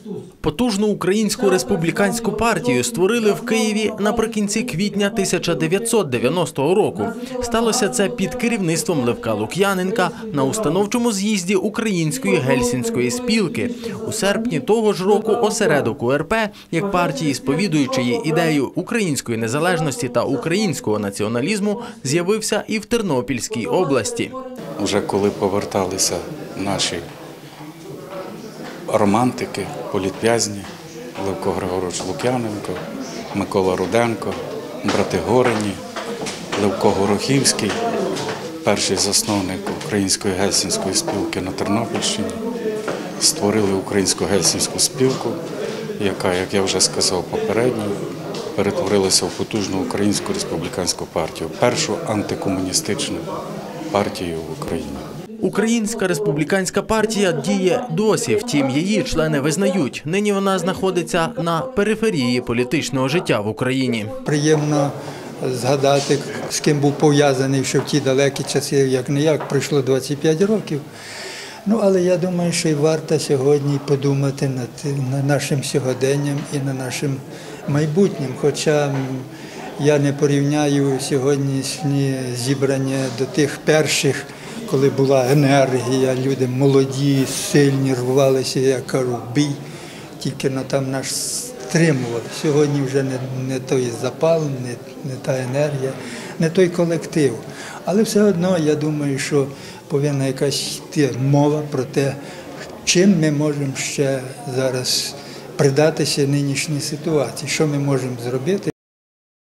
Потужну українську республіканську партію створили в Києві наприкінці квітня 1990 року. Сталося це під керівництвом Левка Лук'яненка на установчому з'їзді Української гельсінської спілки. У серпні того ж року осередок УРП, як партії, сповідуючої ідею української незалежності та українського націоналізму, з'явився і в Тернопільській області. Уже коли поверталися наші романтики, політв'язні, Левко Григорович Лук'яненко, Микола Руденко, брати Горені, Левко Горохівський, перший засновник Української гельсінської спілки на Тернопільщині, створили Українську гельсінську спілку, яка, як я вже сказав попередньо, перетворилася в потужну Українську республіканську партію, першу антикомуністичну партію в Україні. Українська республіканська партія діє досі, втім її члени визнають, нині вона знаходиться на периферії політичного життя в Україні. Приємно згадати, з ким був пов'язаний ще в ті далекі часи, як-не-як, пройшло 25 років. Але я думаю, що і варто сьогодні подумати над нашим сьогоденням і над нашим майбутнім. Хоча я не порівняю сьогоднішні зібрання до тих перших, коли була енергія, люди молоді, сильні, рвалися, я кажу, в бій, тільки там нас стримували. Сьогодні вже не той запал, не та енергія, не той колектив. Але все одно, я думаю, що повинна якась йти мова про те, чим ми можемо ще зараз придатися нинішній ситуації, що ми можемо зробити.